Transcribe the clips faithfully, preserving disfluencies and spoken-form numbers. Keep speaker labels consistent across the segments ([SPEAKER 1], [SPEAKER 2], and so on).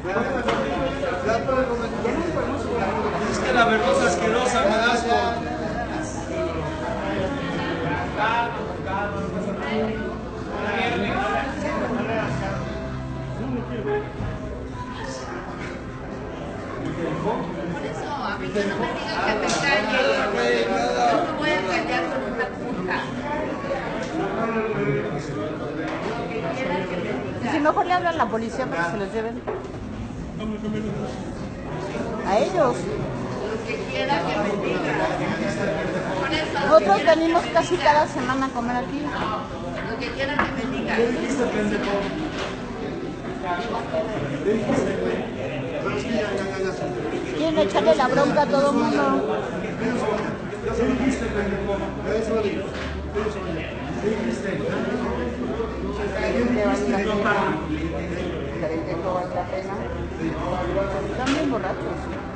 [SPEAKER 1] Es que la verdosa asquerosa me da asco.
[SPEAKER 2] Por eso, a mí que no me digan que te calles. Yo te voy a callar con una puta. Lo que quieran que me digan.
[SPEAKER 3] Si mejor le hablan a la policía para que se los lleven. A ellos.
[SPEAKER 2] Lo que quieran que me digan. Por eso, lo que
[SPEAKER 3] Nosotros
[SPEAKER 2] quieran
[SPEAKER 3] venimos
[SPEAKER 2] que me
[SPEAKER 3] casi
[SPEAKER 2] digan.
[SPEAKER 3] cada semana a comer aquí.
[SPEAKER 2] Lo que quieran que me digan.
[SPEAKER 3] Quieren echarle la bronca a todo el mundo. Están bien borrachos.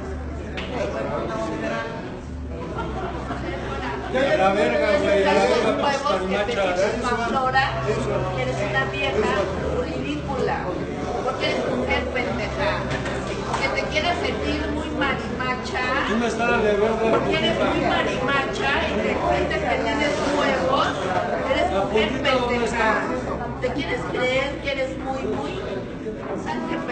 [SPEAKER 1] A la verga, güey, a la verga,
[SPEAKER 2] Huevos
[SPEAKER 1] para
[SPEAKER 2] que te dices Mamlora, eres una vieja ridícula, porque eres mujer pendeja, que te quieres sentir muy marimacha,
[SPEAKER 1] tú me estás de verga,
[SPEAKER 2] porque eres muy marimacha y te sientes que tienes huevos, eres mujer pendeja, te quieres creer que eres muy, muy, ¿sabes qué